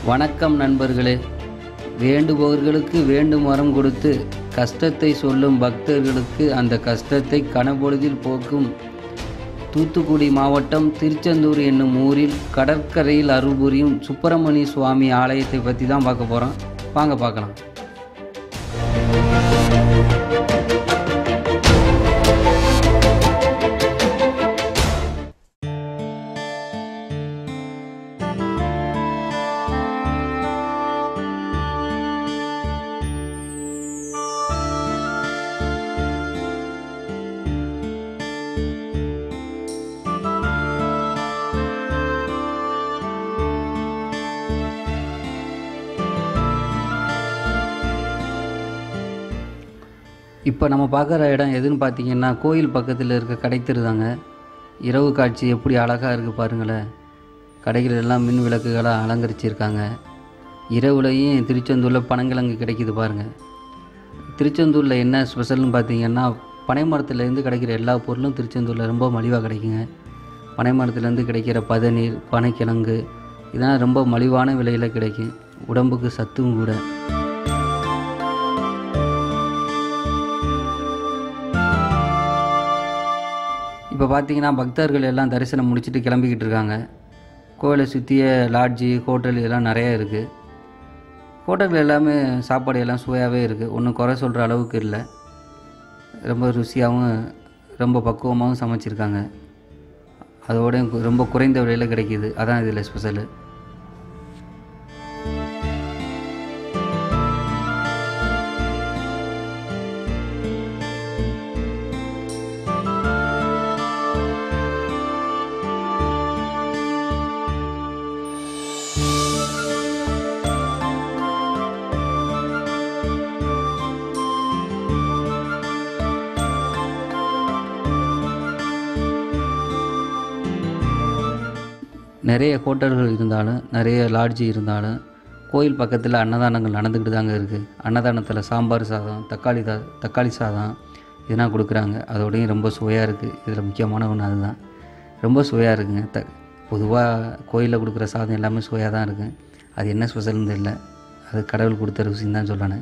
வணக்கம் நண்பர்களே. வேண்டுபவர்களுக்கு வேண்டும் வரம் கொடுத்து கஷ்டத்தை சொல்லும் பக்தர்களுக்கு அந்த கஷ்டத்தை கனபொழுதில் போக்கும் தூத்துக்குடி மாவட்டம் திருச்செந்தூர் என்னும் ஊரில் கடற்கரையில் அருள் புரியும் சுப்பிரமணிய சுவாமி ஆலயத்தை பற்றி தான் பார்க்க போகிறோம். வாங்க பார்க்கலாம். இப்போ நம்ம பார்க்குற இடம் எதுன்னு பார்த்தீங்கன்னா, கோயில் பக்கத்தில் இருக்க கடைத்தெரு தாங்க. இரவு காட்சி எப்படி அழகாக இருக்குது பாருங்களேன். கடைகள் எல்லாம் மின் விளக்குகளாக அலங்கரிச்சிருக்காங்க. இரவுலையும் திருச்செந்தூரில் பனங்கிழங்கு கிடைக்கிது பாருங்கள். திருச்செந்தூரில் என்ன ஸ்பெஷல்னு பார்த்தீங்கன்னா, பனை மரத்துலேருந்து கிடைக்கிற எல்லா பொருளும் திருச்செந்தூரில் ரொம்ப மலிவாக கிடைக்குங்க. பனை மரத்துலேருந்து கிடைக்கிற பதநீர், பனைக்கிழங்கு இதெல்லாம் ரொம்ப மலிவான விலையில் கிடைக்கும். உடம்புக்கு சத்தும் கூட. இப்போ பார்த்தீங்கன்னா, பக்தர்கள் எல்லாம் தரிசனம் முடிச்சுட்டு கிளம்பிக்கிட்டு இருக்காங்க. கோயிலை சுற்றிய லாட்ஜி, ஹோட்டல் இதெல்லாம் நிறையா இருக்குது. ஹோட்டல் எல்லாமே சாப்பாடு எல்லாம் சுவையாகவே இருக்குது. ஒன்றும் குறை சொல்கிற அளவுக்கு இல்லை. ரொம்ப ருசியாகவும் ரொம்ப பக்குவமாகவும் சமைச்சிருக்காங்க. அதோட ரொம்ப குறைந்த விலையில் கிடைக்கிது. அதான் இதில் ஸ்பெஷலு. நிறைய ஹோட்டல்கள் இருந்தாலும், நிறைய லாட்ஜி இருந்தாலும், கோயில் பக்கத்தில் அன்னதானங்கள் நடந்துக்கிட்டு தாங்க இருக்குது. அன்னதானத்தில் சாம்பார் சாதம், தக்காளி சாதம் இதெல்லாம் கொடுக்குறாங்க. அதோடையும் ரொம்ப சுவையாக இருக்குது. இதில் முக்கியமான ஒன்று அதுதான். ரொம்ப சுவையாக இருக்குங்க. பொதுவாக கோயிலில் கொடுக்குற சாதம் எல்லாமே சுவையாக தான் இருக்குது. அது என்ன ஸ்பெஷல்னு தெரியல. அது கடவுள் கொடுத்த ருசின்னு தான் சொல்லணும்.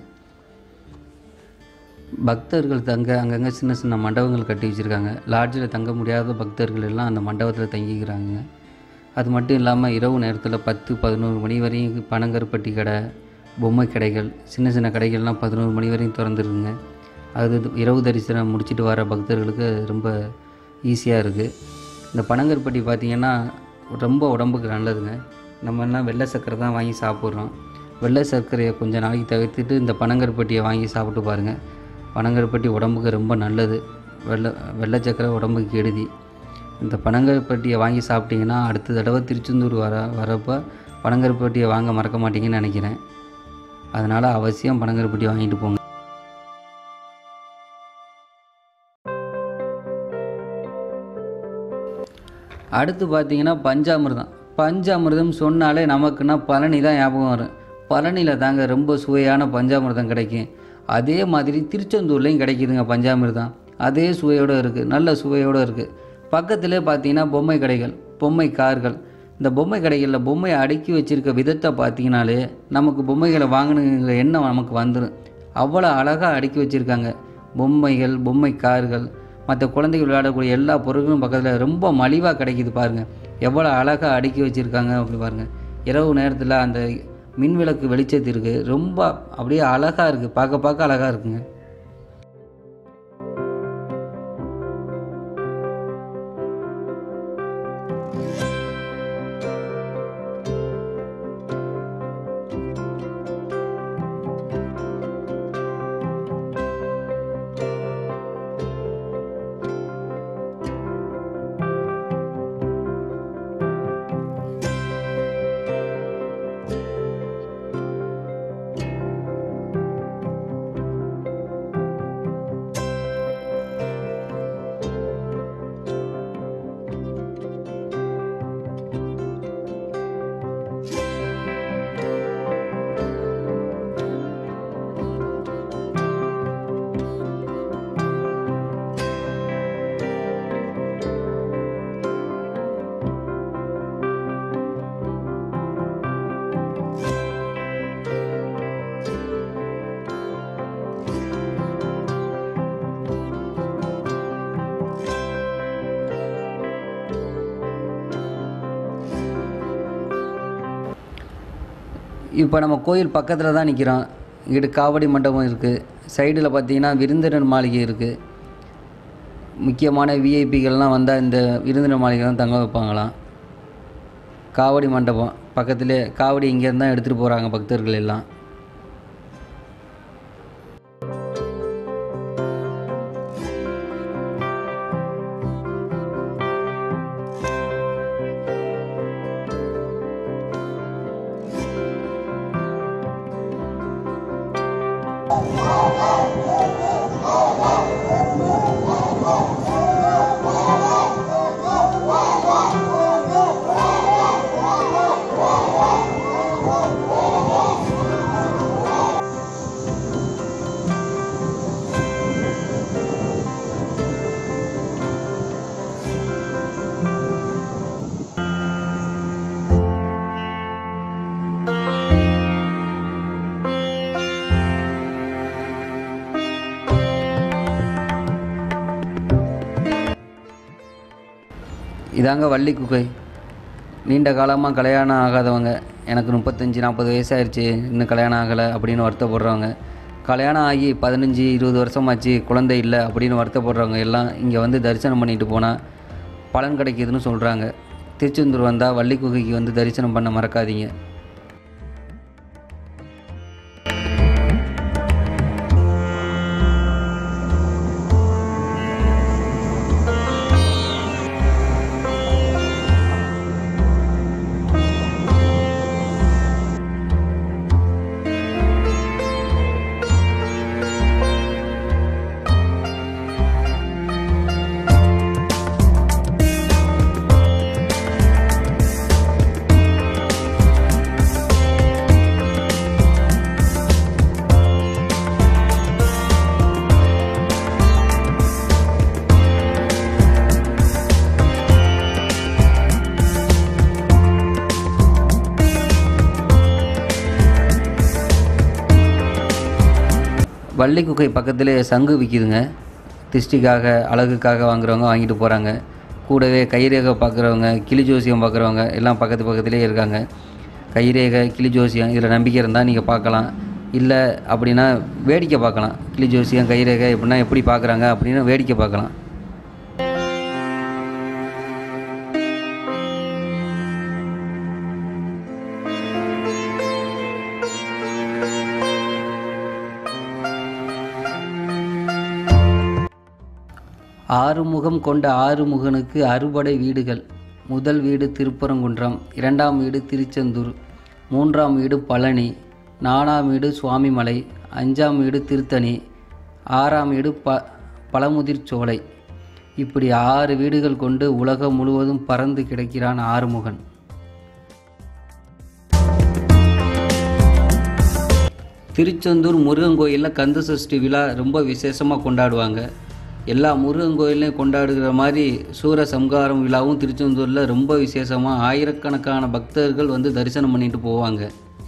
பக்தர்கள் அங்கங்கே சின்ன சின்ன மண்டபங்கள் கட்டி வச்சுருக்காங்க. லாட்ஜில் தங்க முடியாத பக்தர்கள் எல்லாம் அந்த மண்டபத்தில் தங்கிக்கிறாங்க. அது மட்டும் இல்லாமல் இரவு நேரத்தில் 10-11 மணி வரையும் பனங்கருப்பட்டி கடை, பொம்மை கடைகள், சின்ன சின்ன கடைகள்லாம் 11 மணி வரையும் திறந்துருக்குங்க. அது இரவு தரிசனம் முடிச்சுட்டு வர பக்தர்களுக்கு ரொம்ப ஈஸியாக இருக்குது. இந்த பனங்கருப்பட்டி பார்த்திங்கன்னா ரொம்ப உடம்புக்கு நல்லதுங்க. நம்ம எல்லாம் வெள்ளை சர்க்கரை தான் வாங்கி சாப்பிட்றோம். வெள்ளை சர்க்கரையை கொஞ்சம் நாளைக்கு தவிர்த்துட்டு இந்த பனங்கருப்பட்டியை வாங்கி சாப்பிட்டு பாருங்கள். பனங்கருப்பட்டி உடம்புக்கு ரொம்ப நல்லது. வெள்ளை சர்க்கரை உடம்புக்கு கெடுதி. இந்த பனங்கருப்பட்டியை வாங்கி சாப்பிட்டிங்கன்னா அடுத்த தடவை திருச்செந்தூர் வரப்போ பனங்கருப்பட்டியை வாங்க மறக்க மாட்டீங்கன்னு நினைக்கிறேன். அதனால் அவசியம் பனங்கருப்பட்டியை வாங்கிட்டு போங்க. அடுத்து பார்த்திங்கன்னா பஞ்சாமிர்தம் சொன்னாலே நமக்குன்னா பழனி தான் ஞாபகம் வரும். பழனியில் தாங்க ரொம்ப சுவையான பஞ்சாமிர்தம் கிடைக்கும். அதே மாதிரி திருச்செந்தூர்லேயும் கிடைக்கிதுங்க பஞ்சாமிர்தம். அதே சுவையோடு இருக்குது. நல்ல சுவையோடு இருக்குது. பக்கத்திலே பார்த்தீங்கன்னா பொம்மை கடைகள், பொம்மை கார்கள். இந்த பொம்மை கடைகளில் பொம்மையை அடுக்கி வச்சுருக்க விதத்தை பார்த்தீங்கனாலே நமக்கு பொம்மைகளை வாங்கணுங்கிற எண்ணம் நமக்கு வந்துடும். அவ்வளோ அழகாக அடுக்கி வச்சுருக்காங்க. பொம்மைகள், பொம்மை கார்கள், மற்ற குழந்தைகள் விளையாடக்கூடிய எல்லா பொருட்களும் பக்கத்தில் ரொம்ப மலிவாக கிடைக்கிது பாருங்கள். எவ்வளோ அழகாக அடுக்கி வச்சுருக்காங்க அப்படி பாருங்கள். இரவு நேரத்தில் அந்த மின்விளக்கு வெளிச்சத்திற்கு ரொம்ப அப்படியே அழகாக இருக்குது. பார்க்க அழகாக இருக்குங்க. இப்போ நம்ம கோயில் பக்கத்தில் தான் நிற்கிறோம். இங்கிட்டு காவடி மண்டபம் இருக்குது. சைடில் பார்த்தீங்கன்னா விருந்தினர் மாளிகை இருக்குது. முக்கியமான விஐபிகள்லாம் வந்தால் இந்த விருந்தினர் மாளிகை தான் தங்க வைப்பாங்களாம். காவடி மண்டபம் பக்கத்துலேயே, காவடி இங்கேருந்து தான் எடுத்துகிட்டு போகிறாங்க பக்தர்கள் எல்லாம். இதாங்க வள்ளி குகை. நீண்ட காலமாக கல்யாணம் ஆகாதவங்க, எனக்கு 35-40 வயசாகிடுச்சு இன்னும் கல்யாணம் ஆகலை அப்படின்னு வருத்தப்படுறவங்க, கல்யாணம் ஆகி 15-20 வருஷமாச்சு குழந்தை இல்லை அப்படின்னு வருத்தப்படுறவங்க எல்லாம் இங்கே வந்து தரிசனம் பண்ணிட்டு போனால் பலன் கிடைக்கிதுன்னு சொல்கிறாங்க. திருச்செந்தூர் வந்தால் வள்ளி குகைக்கு வந்து தரிசனம் பண்ண மறக்காதீங்க. வள்ளி குகை பக்கத்திலே சங்கு விற்கிதுங்க. திருஷ்டிக்காக அழகுக்காக வாங்குறவங்க வாங்கிட்டு போகிறாங்க. கூடவே கைரேகை பார்க்குறவங்க, கிளி ஜோசியம் பார்க்குறவங்க எல்லாம் பக்கத்துலேயே இருக்காங்க. கைரேகை, கிளி ஜோசியம் இதில் நம்பிக்கை இருந்தால் நீங்கள் பார்க்கலாம். இல்லை அப்படின்னா வேடிக்கை பார்க்கலாம். கிளி ஜோசியம், கைரேகை எப்படின்னா எப்படி பார்க்குறாங்க அப்படின்னு வேடிக்கை பார்க்கலாம். ஆறுமுகம் கொண்ட ஆறுமுகனுக்கு அறுபடை வீடுகள். முதல் வீடு திருப்பரங்குன்றம், 2ஆம் வீடு திருச்செந்தூர், 3ஆம் வீடு பழனி, 4ஆம் வீடு சுவாமிமலை, 5ஆம் வீடு திருத்தணி, 6ஆம் வீடு பழமுதிர்ச்சோலை. இப்படி 6 வீடுகள் கொண்டு உலகம் முழுவதும் பறந்து கிடக்கிறான் ஆறுமுகன். திருச்செந்தூர் முருகன் கோயிலில் கந்த சஷ்டி விழா ரொம்ப விசேஷமாக கொண்டாடுவாங்க. எல்லா முருகன் கோயிலையும் கொண்டாடுகிற மாதிரி சூரசம்ஹாரம் விழாவும் திருச்செந்தூரில் ரொம்ப விசேஷமாக ஆயிரக்கணக்கான பக்தர்கள் வந்து தரிசனம் பண்ணிட்டு போவாங்க.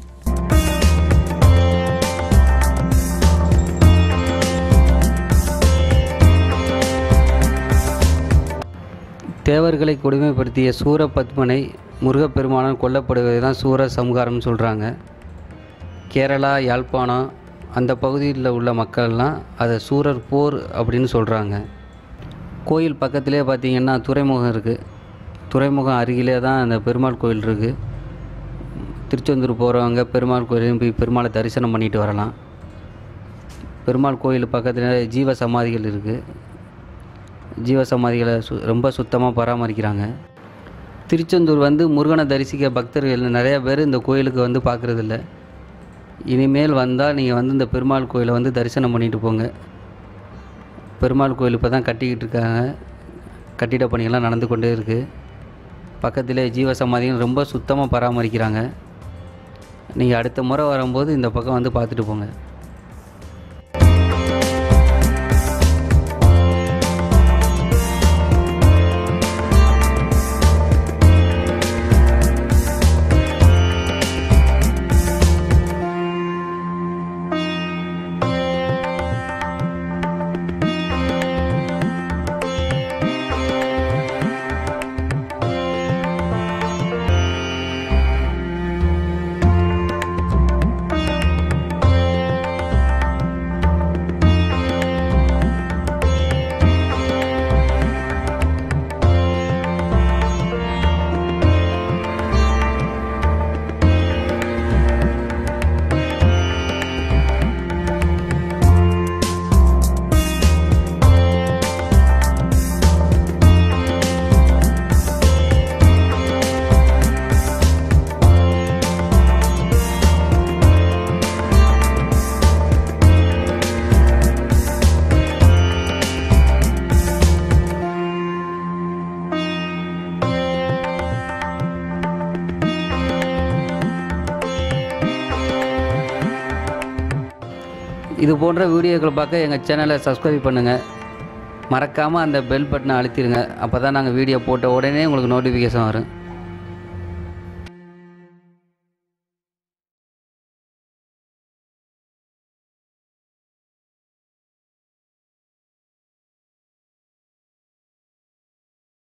தேவர்களை கொடுமைப்படுத்திய சூரபத்மனை முருகப்பெருமானால் கொல்லப்படுவதை தான் சூரசம்ஹாரம்னு சொல்கிறாங்க. கேரளா, யாழ்ப்பாணம் அந்த பகுதியில் உள்ள மக்கள்லாம் அதை சூரர் போர் அப்படின்னு சொல்கிறாங்க. கோயில் பக்கத்திலே பார்த்திங்கன்னா துறைமுகம் இருக்குது. துறைமுகம் அருகிலே தான் அந்த பெருமாள் கோயில் இருக்குது. திருச்செந்தூர் போகிறவங்க பெருமாள் கோயிலையும் போய் பெருமாளை தரிசனம் பண்ணிட்டு வரலாம். பெருமாள் கோயில் பக்கத்தில் ஜீவ சமாதிகள் இருக்குது. ஜீவ சமாதிகளை ரொம்ப சுத்தமாக பராமரிக்கிறாங்க. திருச்செந்தூர் வந்து முருகனை தரிசிக்க பக்தர்கள் நிறையா பேர் இந்த கோயிலுக்கு வந்து பார்க்குறதில்ல. இனிமேல் வந்தால் நீங்கள் வந்து இந்த பெருமாள் கோயிலை வந்து தரிசனம் பண்ணிட்டு போங்க. பெருமாள் கோயில் இப்போ தான் கட்டிக்கிட்டு இருக்காங்க. கட்டிட பணிகள்லாம் நடந்து கொண்டே இருக்குது. பக்கத்திலே ஜீவ சமாதிகள் ரொம்ப சுத்தமாக பராமரிக்கிறாங்க. நீங்கள் அடுத்த முறை வரும்போது இந்த பக்கம் வந்து பார்த்துட்டு போங்க. இது போன்ற வீடியோக்களை பார்க்க எங்கள் சேனலை சப்ஸ்கிரைப் பண்ணுங்கள். மறக்காமல் அந்த பெல் பட்டனை அழுத்திடுங்க. அப்போ தான் நாங்கள் வீடியோ போட்ட உடனே உங்களுக்கு நோட்டிஃபிகேஷன் வரும்.